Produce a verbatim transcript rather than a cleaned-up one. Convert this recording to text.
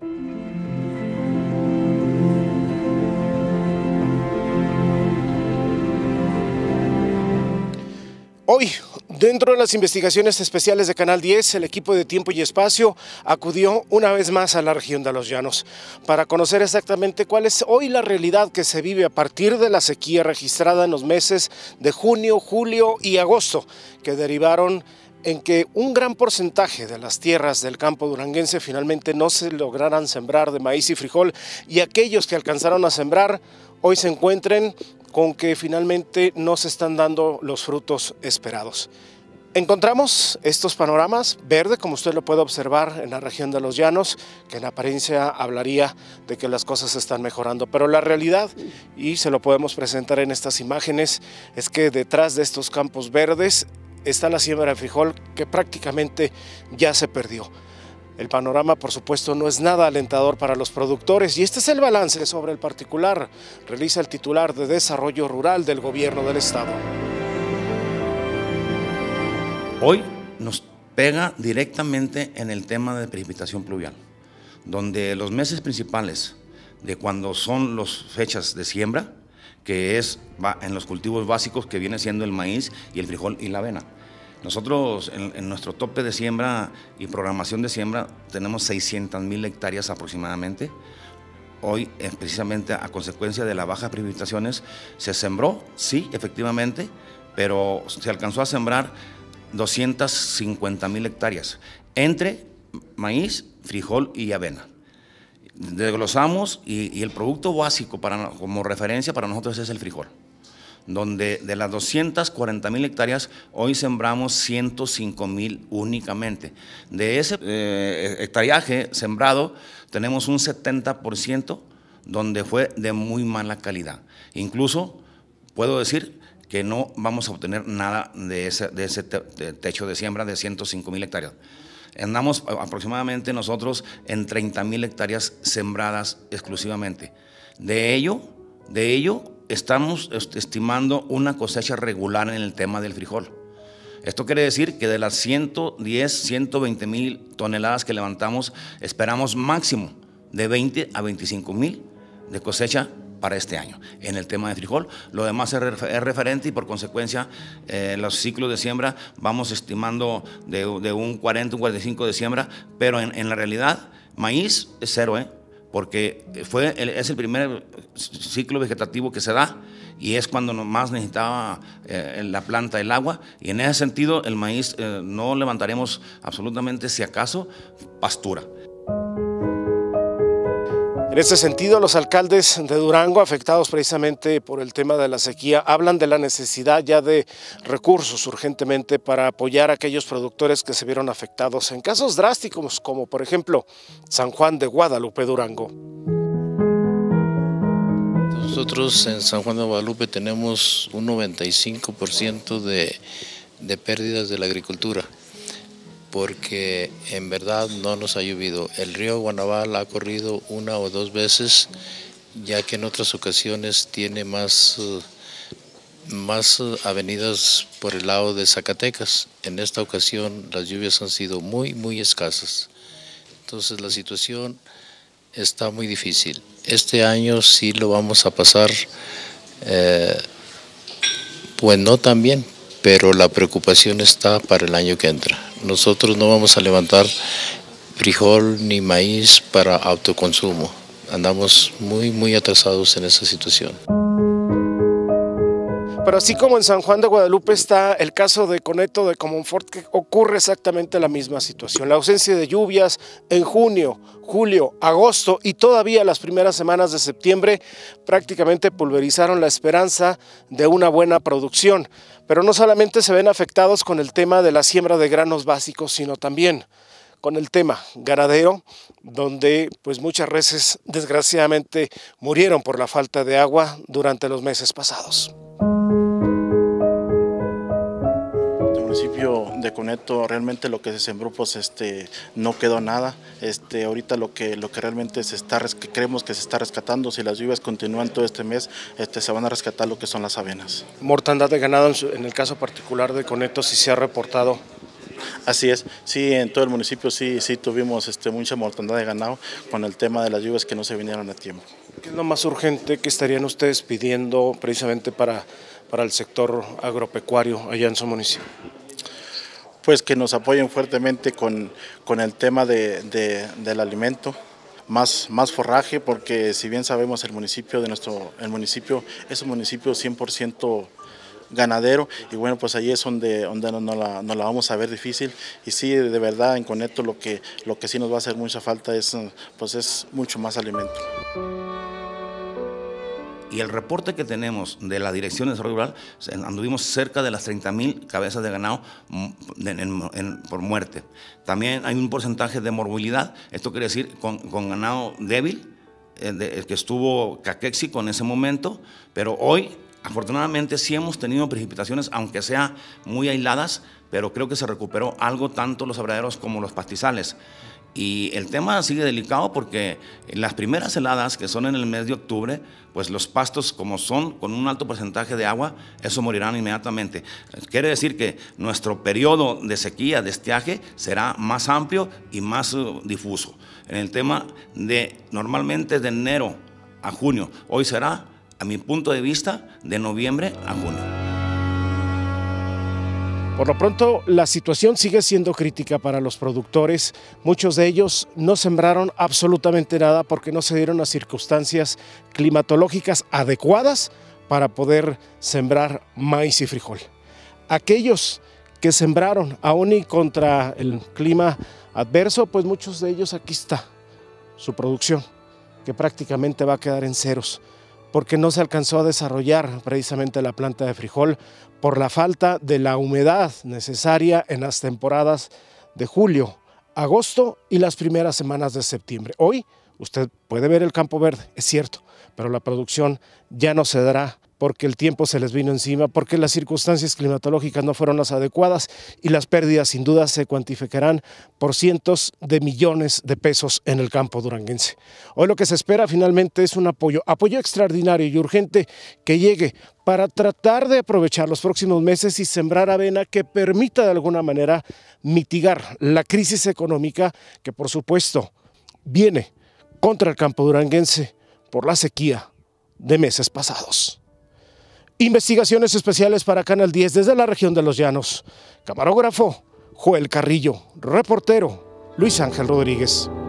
Hoy, dentro de las investigaciones especiales de Canal diez, el equipo de Tiempo y Espacio acudió una vez más a la región de Los Llanos para conocer exactamente cuál es hoy la realidad que se vive a partir de la sequía registrada en los meses de junio, julio y agosto, que derivaron en que un gran porcentaje de las tierras del campo duranguense finalmente no se lograran sembrar de maíz y frijol, y aquellos que alcanzaron a sembrar hoy se encuentren con que finalmente no se están dando los frutos esperados. Encontramos estos panoramas verde, como usted lo puede observar en la región de Los Llanos, que en apariencia hablaría de que las cosas están mejorando, pero la realidad, y se lo podemos presentar en estas imágenes, es que detrás de estos campos verdes está la siembra de frijol, que prácticamente ya se perdió. El panorama, por supuesto, no es nada alentador para los productores, y este es el balance sobre el particular, realiza el titular de Desarrollo Rural del Gobierno del Estado. Hoy nos pega directamente en el tema de precipitación pluvial, donde los meses principales de cuando son las fechas de siembra, que es en los cultivos básicos, que viene siendo el maíz y el frijol y la avena. Nosotros en, en nuestro tope de siembra y programación de siembra tenemos seiscientas mil hectáreas aproximadamente. Hoy, eh, precisamente a consecuencia de la baja precipitaciones, se sembró, sí, efectivamente, pero se alcanzó a sembrar doscientas cincuenta mil hectáreas entre maíz, frijol y avena. Desglosamos y, y el producto básico para, como referencia para nosotros es el frijol, donde de las doscientas cuarenta mil hectáreas, hoy sembramos ciento cinco mil únicamente. De ese eh, hectareaje sembrado, tenemos un setenta por ciento donde fue de muy mala calidad. Incluso puedo decir que no vamos a obtener nada de ese, de ese te, de techo de siembra de ciento cinco mil hectáreas. Andamos aproximadamente nosotros en treinta mil hectáreas sembradas exclusivamente. De ello, de ello, estamos estimando una cosecha regular en el tema del frijol. Esto quiere decir que de las ciento diez, ciento veinte mil toneladas que levantamos, esperamos máximo de veinte a veinticinco mil de cosecha para este año en el tema de frijol. Lo demás es referente y por consecuencia eh, los ciclos de siembra vamos estimando de, de un cuarenta, un cuarenta y cinco de siembra, pero en, en la realidad maíz es cero, ¿eh? porque fue el, es el primer ciclo vegetativo que se da y es cuando más necesitaba eh, la planta el agua, y en ese sentido el maíz eh, no levantaremos absolutamente, si acaso, pastura. En este sentido, los alcaldes de Durango, afectados precisamente por el tema de la sequía, hablan de la necesidad ya de recursos urgentemente para apoyar a aquellos productores que se vieron afectados en casos drásticos, como por ejemplo San Juan de Guadalupe, Durango. Nosotros en San Juan de Guadalupe tenemos un noventa y cinco por ciento de, de pérdidas de la agricultura, porque en verdad no nos ha llovido. El río Guanabal ha corrido una o dos veces, ya que en otras ocasiones tiene más, más avenidas por el lado de Zacatecas. En esta ocasión las lluvias han sido muy, muy escasas. Entonces la situación está muy difícil. Este año sí lo vamos a pasar, eh, pues no tan bien, pero la preocupación está para el año que entra. Nosotros no vamos a levantar frijol ni maíz para autoconsumo. Andamos muy, muy atrasados en esa situación. Pero así como en San Juan de Guadalupe está el caso de Coneto de Comonfort, que ocurre exactamente la misma situación. La ausencia de lluvias en junio, julio, agosto y todavía las primeras semanas de septiembre prácticamente pulverizaron la esperanza de una buena producción. Pero no solamente se ven afectados con el tema de la siembra de granos básicos, sino también con el tema ganadero, donde pues muchas reses desgraciadamente murieron por la falta de agua durante los meses pasados. El municipio de Coneto realmente lo que se sembró pues este no quedó nada. Este ahorita lo que lo que realmente se está que creemos que se está rescatando, si las lluvias continúan todo este mes, este se van a rescatar lo que son las avenas. Mortandad de ganado en, su, en el caso particular de Coneto, sí se ha reportado. Así es, sí, en todo el municipio sí, sí tuvimos este, mucha mortandad de ganado con el tema de las lluvias que no se vinieron a tiempo. ¿Qué es lo más urgente que estarían ustedes pidiendo precisamente para, para el sector agropecuario allá en su municipio? Pues que nos apoyen fuertemente con, con el tema de, de, del alimento, más, más forraje, porque si bien sabemos el municipio de nuestro, el municipio es un municipio cien por ciento ganadero, y bueno, pues ahí es donde, donde no, no, la, no la vamos a ver difícil, y sí, de verdad en Coneto lo que, lo que sí nos va a hacer mucha falta es, pues es mucho más alimento. Y el reporte que tenemos de la Dirección de Desarrollo Rural, anduvimos cerca de las treinta mil cabezas de ganado en, en, en, por muerte. También hay un porcentaje de morbilidad, esto quiere decir con, con ganado débil, eh, de, que estuvo caquéxico en ese momento, pero hoy afortunadamente sí hemos tenido precipitaciones, aunque sea muy aisladas, pero creo que se recuperó algo tanto los abraderos como los pastizales. Y el tema sigue delicado porque las primeras heladas, que son en el mes de octubre, pues los pastos, como son con un alto porcentaje de agua, eso morirán inmediatamente. Quiere decir que nuestro periodo de sequía, de estiaje, será más amplio y más uh, difuso. En el tema de, normalmente de enero a junio, hoy será, a mi punto de vista, de noviembre a junio. Por lo pronto, la situación sigue siendo crítica para los productores. Muchos de ellos no sembraron absolutamente nada porque no se dieron las circunstancias climatológicas adecuadas para poder sembrar maíz y frijol. Aquellos que sembraron aún y contra el clima adverso, pues muchos de ellos, aquí está su producción, que prácticamente va a quedar en ceros, porque no se alcanzó a desarrollar precisamente la planta de frijol por la falta de la humedad necesaria en las temporadas de julio, agosto y las primeras semanas de septiembre. Hoy usted puede ver el campo verde, es cierto, pero la producción ya no se dará porque el tiempo se les vino encima, porque las circunstancias climatológicas no fueron las adecuadas y las pérdidas sin duda se cuantificarán por cientos de millones de pesos en el campo duranguense. Hoy lo que se espera finalmente es un apoyo, apoyo extraordinario y urgente que llegue para tratar de aprovechar los próximos meses y sembrar avena que permita de alguna manera mitigar la crisis económica que por supuesto viene contra el campo duranguense por la sequía de meses pasados. Investigaciones especiales para Canal diez desde la región de Los Llanos. Camarógrafo, Joel Carrillo. Reportero, Luis Ángel Rodríguez.